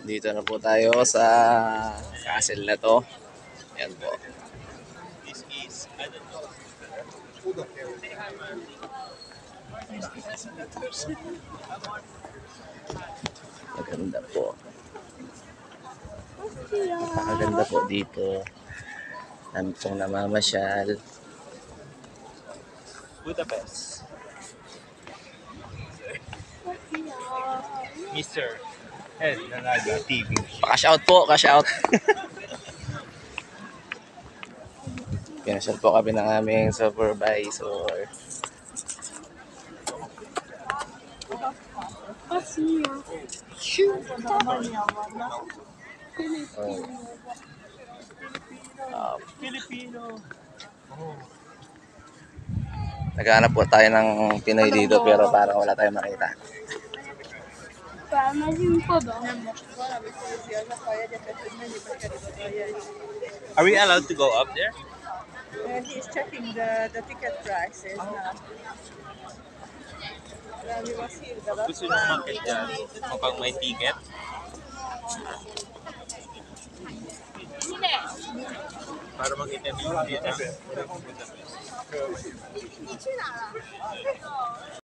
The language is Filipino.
Dito na po tayo sa castle na to. Yan po. This is, I don't know. Maganda po. Napakaganda po dito. Dami pong namamasyal. Budapest. Mr. Ed Nanaga TV. Pa-cash-out po, cash-out. Pinasyal po kami ng aming supervisor. Filipino. Naghahanap po tayo ng Pinoy dito pero parang wala tayong makita. Are we allowed to go up there? He's checking the ticket prices now. He was here the last Gusto nyo makit dyan kapag may ticket? Para mag-interview dito.